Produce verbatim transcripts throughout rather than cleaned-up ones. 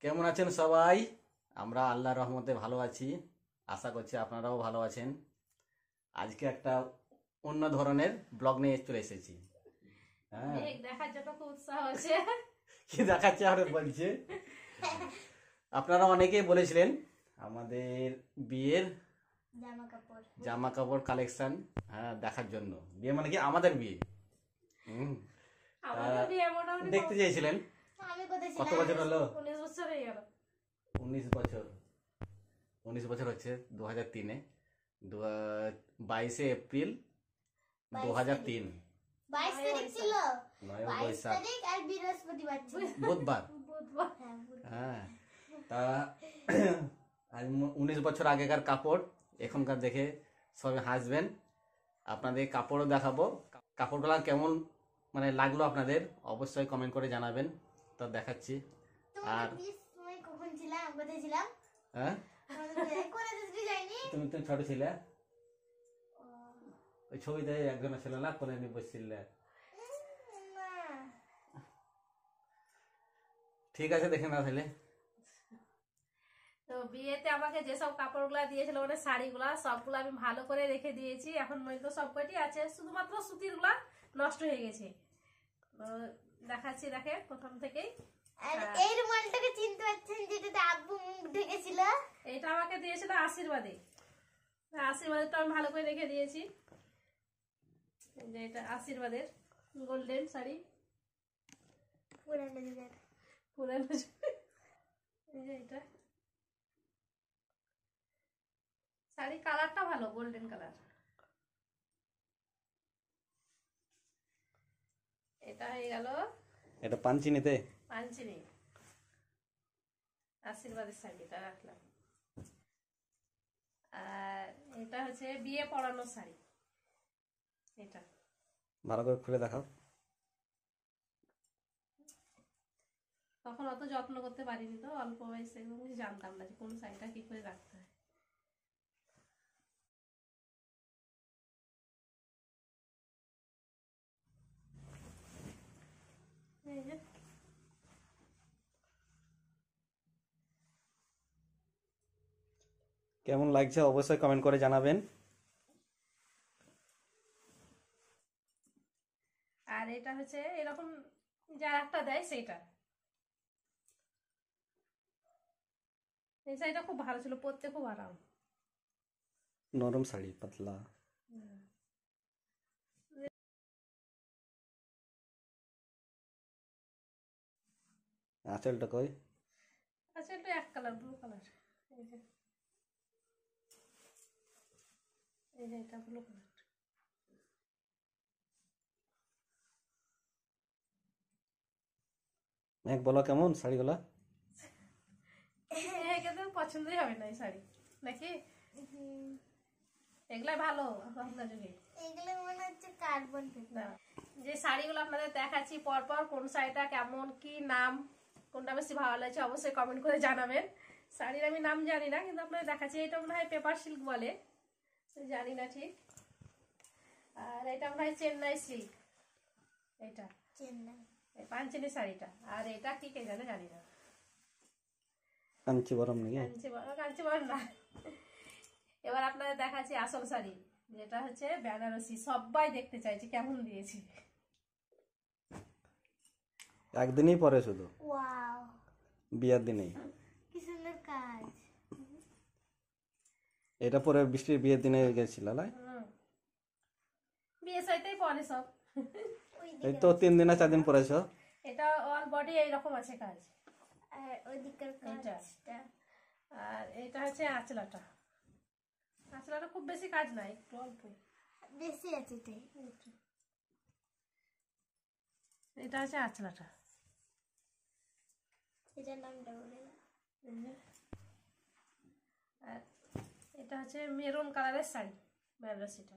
কেমন আছেন সবাই? আমরা আল্লাহর রহমতে ভালো আছি। আশা করছি আপনারাও ভালো আছেন। আজকে একটা অন্য ধরনের ব্লগ নিয়ে চলে এসেছি। হ্যাঁ, মেঘ দেখার জন্য খুব উৎসাহ আছে। কি দেখাচ্ছে আর বলছে, আপনারা অনেকেই বলেছিলেন আমাদের বিয়ের জামা কাপড় জামা কাপড় কালেকশন হ্যাঁ দেখার জন্য। বিয়ে মানে কি আমাদের বিয়ে। হুম, আমাদের বিয়ে মোটামুটি দেখতে চেয়েছিলেন। আমি কোথায় কত ছিলাম? বছর হলো? উনিশ বছর হয়ে গেল। উনিশ বছর উনিশ বছর হচ্ছে দু হাজার তিনে বাইশে এপ্রিল দু হাজার তিন বাইশ তারিখ ছিল। নয় বাইশ বৈশাখ তারিখ আর বৃহস্পতিবার ছিল। বুধবার। বুধবার। হ্যাঁ, বুধবার। হ্যাঁ, তা আজ উনিশ বছর আগেকার কাপড় এখনকার দেখে সবাই হাসবেন। আপনাদের কাপড়ও দেখাবো। কাপড়গুলো কেমন মানে লাগলো আপনাদের অবশ্যই কমেন্ট করে জানাবেন। তো দেখাচ্ছি। তোমরা আর বিশ সময় কখন ছিলাম? কোথায় ছিলাম? হ্যাঁ, কোথায় দিতে যাইনি? তুমি তুমি ছোট ছিলে, ওই ছবিতে একজনের ছিল না, কোলে নিয়ে বসছিলে। উম, না। ঠিক আছে, দেখে না তাহলে। তো বিয়েতে আমাকে যেসব কাপড়গুলা দিয়েছিল মানে শাড়িগুলা সবগুলো আমি ভালো করে রেখে দিয়েছি। এখন তো সবকটি আছে, শুধুমাত্র সুতির গুলা নষ্ট হয়ে গেছে। তো দেখাচ্ছি, দেখে প্রথম থেকেই। আর এই রুমালটাকে চিনতে পারছেন, যেটাতে আব্বু মুখ ঢেকেছিল? এইটা আমাকে দিয়েছিল আশীর্বাদে। আশীর্বাদেরটা আমি ভালো করে রেখে দিয়েছি। এই যে এটা আশীর্বাদের গোল্ডেন শাড়ি, পুরানো যুগের। পুরানো যুগের। এই যে এটা শাড়ি কালারটা ভালো, গোল্ডেন কালার। এটা হয়ে গেল এটা পাঞ্চিনিতে পাঞ্চিনি আশীর্বাদের শাড়িটা রাখলাম। আর এটা হচ্ছে বিয়ে পড়ানোর শাড়ি। এটা ভালো করে খুলে দেখাও। তখন অত যত্ন করতে পারিনি, তো অল্প বয়সে জানতাম না যে কোন শাড়িটা কি করে রাখতে হয়। এই যে কেমন লাগছে অবশ্যই কমেন্ট করে জানাবেন। আর এটা হচ্ছে এরকম যা একটা দেয় সেইটা। এই শাড়িটা খুব ভালো ছিল, পরতে খুব আরাম। নরম শাড়ি, পাতলা। আঁচলটা কই? আচ্ছা, এটা এক কালার, ব্লু কালার। এই যে এই যে এটা ব্লু কালার। এক বলো কেমন শাড়িগুলা? কিন্তু পছন্দই হবে না এই শাড়ি নাকি? এগুলাই ভালো এখনকার যুগে। এগুলো মনে হচ্ছে কার্বন পেপার। না, যে শাড়িগুলো আপনাদের দেখাচ্ছি পরপর, কোন শাড়িটা কেমন, কি নাম, কোনটা বেশি ভালো লাগছে অবশ্যই কমেন্ট করে জানাবেন। শাড়ির আমি নাম জানি না, কিন্তু আপনাদের দেখাচ্ছি। এটা মনে হয় পেপার সিল্ক বলে, জানি না ঠিক। আর এটা মনে হয় চেন্নাই সিল্ক। এটা চেন্নাই পাঞ্চিনি শাড়িটা। আর এটা কি কে জানে, জানি না। কাঞ্চিবরম নাকি? কাঞ্চিবরম, কাঞ্চিবরম না। এবার আপনাদের দেখাচ্ছি আসল শাড়ি, যেটা হচ্ছে বেনারসি। সবাই দেখতে চাইছে কেমন দিয়েছি। একদিনই পরে শুধু ওয়াও, বিয়ের দিনেই। কি সুন্দর কাজ। এটা পরে বৃষ্টির বিয়ের দিনে গেছিল না? হুম, বিয়ে শাড়িটাই পরে সব। এই তো তিন দিন না চার দিন পরেছ। এটা অল বডি এইরকম আছে কাজ। আর ওইদিকের এইটা। কাজটা আর এটা হচ্ছে আঁচলাটা। আঁচলাটা খুব বেশি কাজ নাই, একটু অল্পই। বেশি আছে তাই। এটা হচ্ছে আঁচলাটা। এটার নামটা বলে দাও। এই যে। আর এটা হচ্ছে মেরুন কালারের শাড়ি, বেনারসিটা।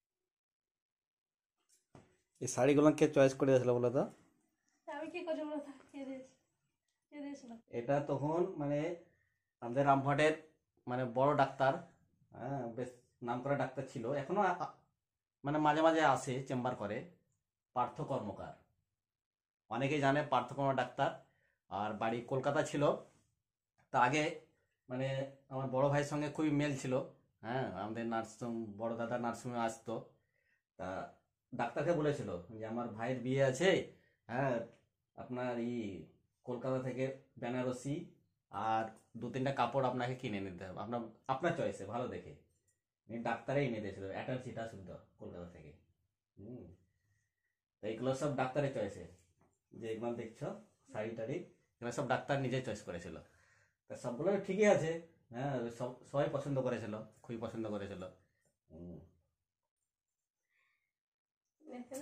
এই শাড়িগুলো কে চয়েস করে দিয়েছিল বলো তো? আমি কি করি বলো তো, কে দিয়েছি, কে দিয়েছিল? এটা তখন মানে আমাদের রামঘাটের মানে বড় ডাক্তার, হ্যাঁ বেশ নাম করা ডাক্তার ছিল, এখনো আ- মানে মাঝে মাঝে আসে চেম্বার করে, পার্থ কর্মকার। অনেকেই জানে পার্থ কর্মকার ডাক্তার। আর বাড়ি কলকাতা ছিল, তা আগে মানে আমার বড় ভাইয়ের সঙ্গে খুবই মেল ছিল। হ্যাঁ, আমাদের নার্সিং বড় দাদা নার্সিংহোমে আসতো। তা ডাক্তারকে বলেছিল যে আমার ভাইয়ের বিয়ে আছে, হ্যাঁ আপনার ই কলকাতা থেকে বেনারসি আর দু তিনটা কাপড় আপনাকে কিনে নিতে হবে, আপনার আপনার চয়েসে ভালো দেখে। উনি ডাক্তারে এনে দিয়েছিল অ্যাটাচিটা শুদ্ধ কলকাতা থেকে। হুম, তো এইগুলো সব ডাক্তারের চয়েসে, যে এগুলো দেখছো শাড়ি টাড়ি, এগুলো সব ডাক্তার নিজে চয়েস করেছিল। তা সবগুলো ঠিকই আছে। হ্যাঁ, সব সবাই পছন্দ করেছিল, খুবই পছন্দ করেছিল। হুম। দেখেন।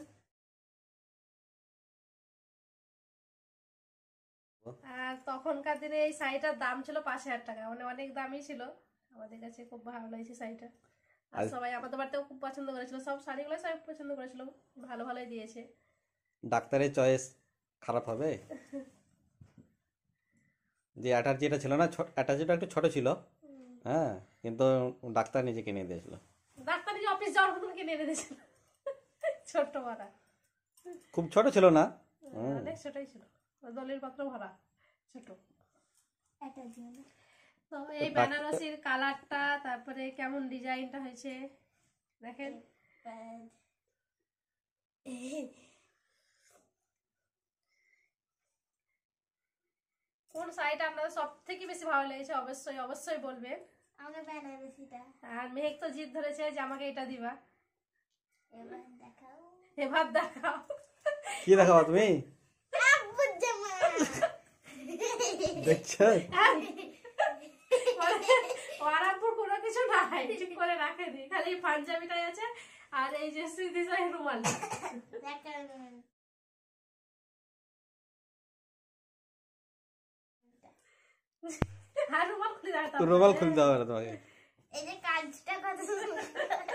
আর তখনকার দিনে এই শাড়িটার দাম ছিল পাঁচ হাজার টাকা, মানে অনেক দামই ছিল। আমাদের কাছে খুব ভালো লাগছে শাড়িটা, আর আর- সবাই আমাদের বাড়িতেও খুব পছন্দ করেছিল, সব শাড়িগুলো সবাই পছন্দ করেছিল, ভালো ভালোই দিয়েছে। ডাক্তারের চয়েস খারাপ হবে? যে অ্যাটাচিটা ছিল না, অ্যাটাচিটা একটু ছোট ছিল, হ্যাঁ, কিন্তু ডাক্তার নিজে কিনে দিয়েছিল। ডাক্তার নিজে অফিস যাওয়ার মতন কিনে এনে দিয়েছিল, ছোট্ট ভরা, খুব ছোট ছিল না। হুম। অনেক ছোটই ছিল, দলিল পত্র ভরা ছোট। এটা দিয়ে না। তো এই বেনারসির কালারটা, তারপরে কেমন ডিজাইনটা হয়েছে দেখেন। কোন শাড়িটা আপনাদের সব থেকে বেশি ভালো লেগেছে অবশ্যই অবশ্যই বলবেন। আমরা বেনারসিটা আর মেহেক তো জিদ ধরেছে যে আমাকে এটা দিবা, এবার দেখাও। এবার দেখাও। কি দেখাবো তুমি? আব্বুর জামা। দেখছো? ওয়ারাপুর কোনো কিছু নাই, ঠিক করে রাখেনি, খালি পাঞ্জাবিটাই আছে আর এই যে স্মৃতি রুমাল। দেখাও। আর রুমাল খুলে রাখতাম, রুমাল খুলতে হবে না তোমাকে। এই যে কাজটা কত সুন্দর।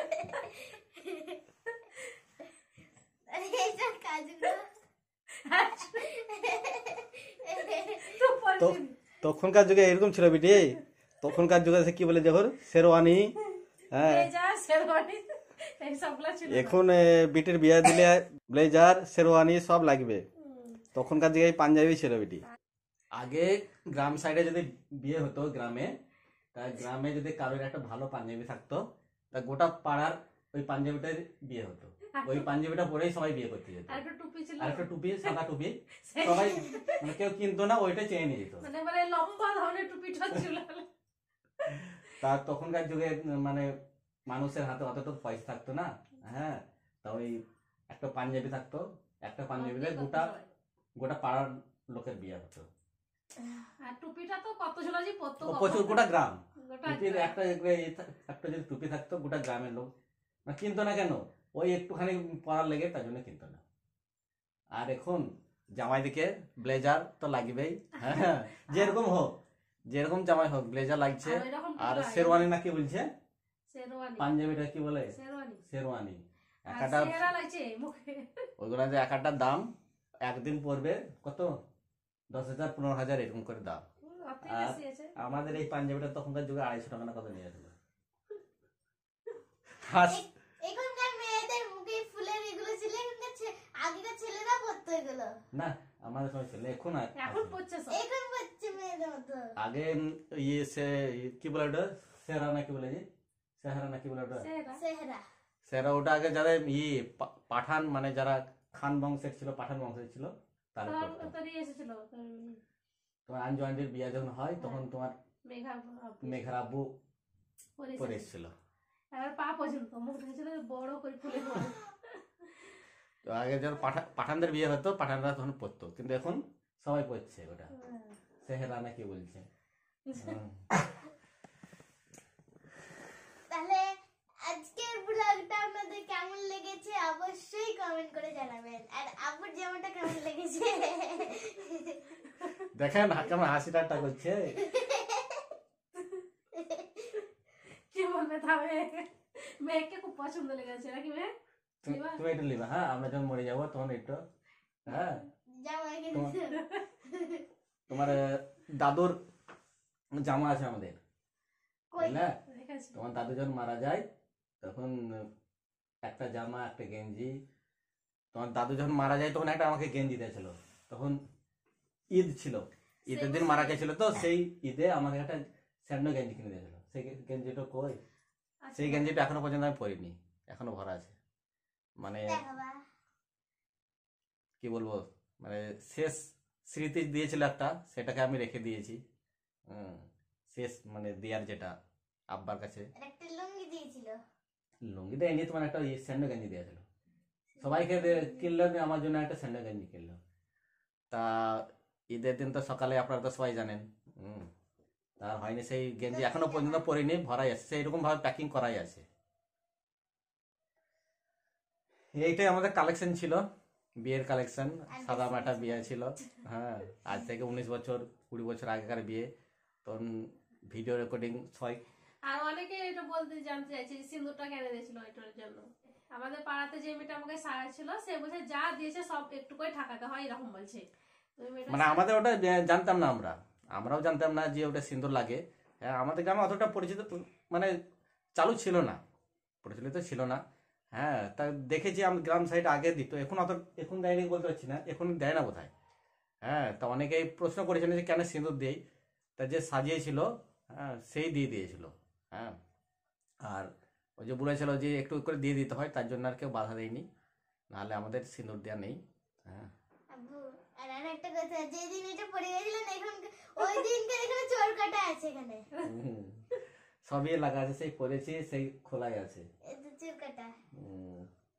আরে এই যে কাজগুলো। তো পরে তো তখনকার যুগে এরকম ছিল বিটি, তখনকার যুগে কি বলে যখন শেরওয়ানি, হ্যাঁ, ব্লেজার শেরওয়ানি এই সবগুলো ছিল। এখন এ, বিটির বিয়ে দিলে ব্লেজার শেরওয়ানি সব লাগবে। তখনকার দিকে পাঞ্জাবি ছিল বিটি। আগে গ্রাম সাইডে যদি বিয়ে হতো গ্রামে, তা গ্রামে যদি কারোর একটা ভালো পাঞ্জাবি থাকতো, তা গোটা পাড়ার ওই পাঞ্জাবিটার বিয়ে হতো। ওই পাঞ্জাবিটা পরেই সবাই বিয়ে করতে যেত। আর একটা টুপি ছিল, আর একটা টুপি, সাদা টুপি, সবাই মানে কেউ কিনতো না, ওইটা চেয়ে নিয়ে যেত। মানে মানে লম্বা ধরনের টুপিটা ছিল। তার তখনকার যুগে মানে মানুষের হাতে অতটা পয়সা থাকতো না, হ্যাঁ, তা ওই একটা পাঞ্জাবি থাকতো, একটা পাঞ্জাবিতে গোটা গোটা পাড়ার লোকের বিয়ে হতো। আর টুপিটা তো কত জন যে পরতো, ও প্রচুর, গোটা গ্রাম গোটা টুপির গ্রাম। একটা একটা যদি টুপি থাকতো, গোটা গ্রামের লোক মানে কিনতো না কেন, ওই একটুখানি পরার লেগে তার জন্য কিনতো না। আর এখন জামাই দিকে ব্লেজার তো লাগবেই, হ্যাঁ, যেরকম হোক, যেরকম জামাই হোক ব্লেজার লাগছে। আর ওইরকম আর টুপি শেরওয়ানি না কি বলছে, শেরওয়ানি, পাঞ্জাবিটা কি বলে, শেরওয়ানি। শেরওয়ানি। আর একটা চেহারা লাগছে মুখে। ওইগুলো যে এক একটা দাম, একদিন পরবে কত, দশ হাজার পনেরো হাজার এরকম করে দাম। অত আর বেশি আছে। আমাদের এই পাঞ্জাবিটা তখনকার যুগে আড়াইশো টাকা না কত নিয়েছিল। হাস এখনকার মেয়েদের মুখে ফুলের এগুলো ছিল, এখনকার ছে- আগেকার ছেলেরা পরতো এগুলো। না, আমাদের সময় ছিল, এখন আর এখন আছে। পড়ছে সব। এখন পরছে মেয়েদের মতো। আগে উম, ইয়ে সে কি বলে ওটা, সেরা না কি বলে যে, সেহারা না কি বলে ওটা, চেহারা। চেহারা। সেরা ওটা আগে যারা ই পা- পাঠান মানে যারা খান বংশের ছিল, পাঠান বংশের ছিল, তারা তোর পরতো। তোর ইয়ে এসেছিল, তোর তোমার আঞ্জু আন্টির বিয়ে যখন হয় তখন তোমার মেঘা মেঘার আব্বু পরে পরে এসেছিল। এসেছিল। এবার পা পর্যন্ত মুখ ঢেকেছিল বড় করে ফুলে পড়ে। তো আগে যখন পাঠা পাঠানদের বিয়ে হতো, পাঠানরা তখন পরতো, কিন্তু এখন সবাই পরছে ওটা, সেহেরা না কি বলছে। হুম। তাহলে আজকের ব্লগটা আপনাদের কেমন লেগেছে অবশ্যই কমেন্ট করে জানাবেন, আর আব্বুর জামাটা কেমন লেগেছে। দেখেন কেমন হাসি ঠাট্টা করছে। কি বলবে তবে, মেয়েকে খুব পছন্দ লেগেছে নাকি মেয়ে? তুমি তুমি এটা নিবা, হ্যাঁ, আমরা যখন মরে যাবো তখন একটু, হ্যাঁ, জামা কিনেছে। তোমার আহ, দাদুর জামা আছে আমাদের, কই? না, দেখেছি। তোমার দাদু যখন মারা যায় তখন একটা জামা একটা গেঞ্জি, তোমার দাদু যখন মারা যায় তখন একটা আমাকে গেঞ্জি দিয়েছিল, তখন ঈদ ছিল, ঈদের দিন মারা গেছিল তো, সেই ঈদে আমাকে একটা স্যান্ডো গেঞ্জি কিনে দিয়েছিল। সেই গেঞ্জিটা কই, আচ্ছা, সেই গেঞ্জিটা এখনো পর্যন্ত আমি পরিনি, এখনো ভরা আছে। মানে দেখাবা। কি বলবো, মানে শেষ স্মৃতি দিয়েছিল একটা, সেটাকে আমি রেখে দিয়েছি। হুম, শেষ মানে দেয়ার যেটা আব্বার কাছে। আর একটা লুঙ্গি দিয়েছিল। লুঙ্গিটা এনে তোমার একটা স্যান্ডো গেঞ্জি দিয়েছিল, সবাইকে দে- কিনলো, দিয়ে আমার জন্য একটা স্যান্ডো গেঞ্জি কিনলো। তা ঈদের দিন তো সকালে আপনারা তো সবাই জানেন, হুম, তার হয়নি সেই গেঞ্জি এখনো পর্যন্ত পরিনি, ভরাই আছে, সেইরকম ভাবে প্যাকিং করাই আছে। এইটাই আমাদের কালেকশন ছিল, বিয়ের কালেকশন। সাদা মাটা বিয়ে ছিল, হ্যাঁ, আজ থেকে উনিশ বছর কুড়ি বছর আগেকার বিয়ে। তখন ভিডিও রেকর্ডিং সবাই। আর অনেকে এটা বলতে জানতে চাইছে যে সিঁদুরটা কেন দিয়েছিল এটার জন্য। আমাদের পাড়াতে যে মেয়েটা আমাকে সাজাচ্ছিল সে বলছে যা দিয়েছে সব একটু করে ঠাকাতে হয়, এরকম বলছে। তো ওই মেয়েটা মানে আমাদের ওটা জা- জানতাম না, আমরা আমরাও জানতাম না যে ওটা সিঁদুর লাগে। হ্যাঁ, আমাদের গ্রামে অতটা পরিচিত মানে চালু ছিল না, প্রচলিত ছিল না। হ্যাঁ, তা দেখেছি আমি গ্রাম সাইড আগে দিত, এখন অত এখন দেয়নি বলতে পারছি না, এখন দেয় না বোধহয়। হ্যাঁ, তা অনেকেই প্রশ্ন করেছিলেন যে কেন সিঁদুর দেই, তা যে সাজিয়েছিল, হ্যাঁ, সেই দিয়ে দিয়েছিল। হ্যাঁ, আর ওই যে বলেছিল যে একটু করে দিয়ে দিতে হয়, তার জন্য আর কেউ বাধা দেয়নি, নাহলে আমাদের সিঁদুর দেওয়া নেই। হ্যাঁ, আব্বু, আর আরেকটা কথা, যেদিন এটা পড়ে গেছিল না, এখন ওই দিনকে এখানে চোর কাটা আছে এখানে। হুম, সবই লাগা আছে, সেই পরেছি সেই খোলাই আছে। এই তো চোর কাটা। হুম,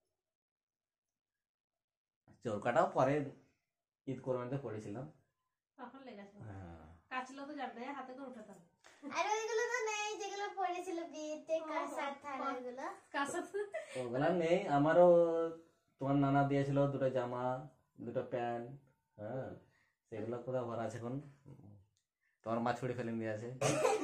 চোরকাটাও পরে ঈদ কোরবানিতে পড়েছিলাম। তখন লেগেছে, হ্যাঁ, কাচলো তো জানতে হাতে করে উঠাতাম। আর ওইগুলো তো নেই যেগুলো পড়েছিল বিয়েতে, কাঁসার থালা ওইগুলো। কাঁচা ওগুলা নেই আমারও। তোমার নানা দিয়েছিল দুটো জামা, দুটো প্যান্ট, হ্যাঁ, সেগুলো কোথাও ভরা আছে এখন। তোমার মা ছুড়ে ফেলে দিয়ে আছে,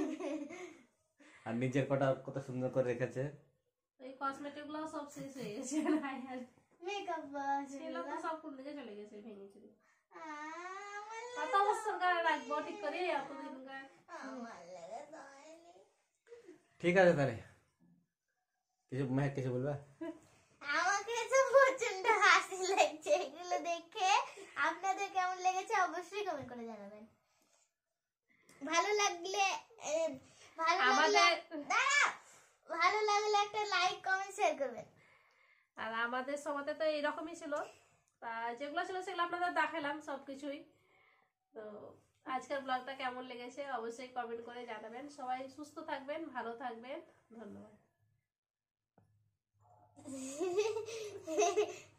আর নিজের কটা কত সুন্দর করে রেখেছে। এই কসমেটিক গুলো সব শেষ হয়ে গেছে। মেকআপ সেগুলো তো সব কোন দিকে চলে গেছে, ভেঙে চুরি। আমার কত বছর গায়ে রাখবো ঠিক করে, এতদিন গায়ে। আমার লাগে দয়নি। ঠিক আছে তাহলে, কিছু মেয়ে কিছু বলবে? আমাকে তো প্রচন্ড হাসি লাগছে এগুলো দেখে। আপনাদের কেমন লেগেছে অবশ্যই কমেন্ট করে জানাবেন। ভালো লাগলে এ, ভালো লাগলে আমাদের দাঁড়াও, ভালো লাগলে একটা লাইক কমেন্ট শেয়ার করবেন। আর আমাদের সময়তে তো এইরকমই ছিল। তা যেগুলো ছিল সেগুলো আপনাদের দেখালাম সবকিছুই। তো আজকের ব্লগটা কেমন লেগেছে অবশ্যই কমেন্ট করে জানাবেন। সবাই সুস্থ থাকবেন, ভালো থাকবেন, ধন্যবাদ।